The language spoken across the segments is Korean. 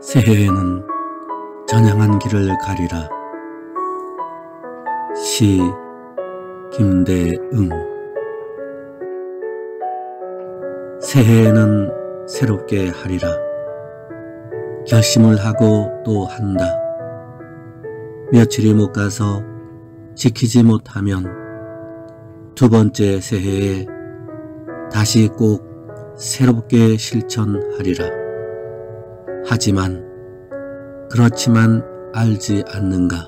새해에는 전향한 길을 가리라. 시 김대응. 새해에는 새롭게 하리라. 결심을 하고 또 한다. 며칠이 못 가서 지키지 못하면 두 번째 새해에 다시 꼭 새롭게 실천하리라. 하지만 그렇지만 알지 않는가?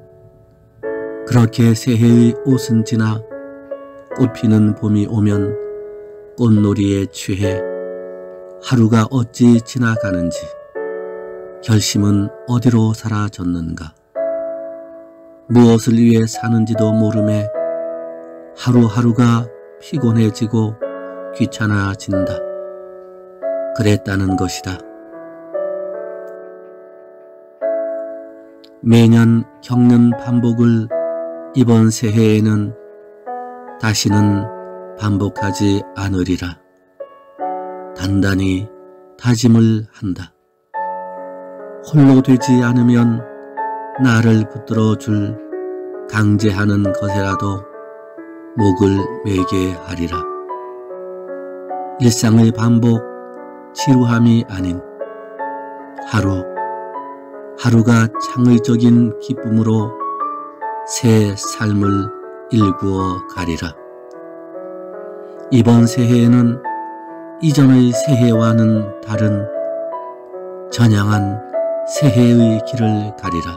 그렇게 새해의 옷은 지나 꽃피는 봄이 오면 꽃놀이에 취해 하루가 어찌 지나가는지 결심은 어디로 사라졌는가? 무엇을 위해 사는지도 모르매 하루하루가 피곤해지고 귀찮아진다. 그랬다는 것이다. 매년 겪는 반복을 이번 새해에는 다시는 반복하지 않으리라. 단단히 다짐을 한다. 홀로 되지 않으면 나를 붙들어 줄 강제하는 것이라도 목을 매게 하리라. 일상의 반복, 지루함이 아닌 하루가 창의적인 기쁨으로 새 삶을 일구어 가리라. 이번 새해에는 이전의 새해와는 다른 전향한 새해의 길을 가리라.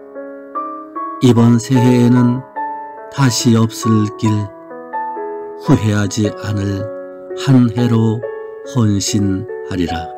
이번 새해에는 다시 없을 길, 후회하지 않을 한 해로 헌신하리라.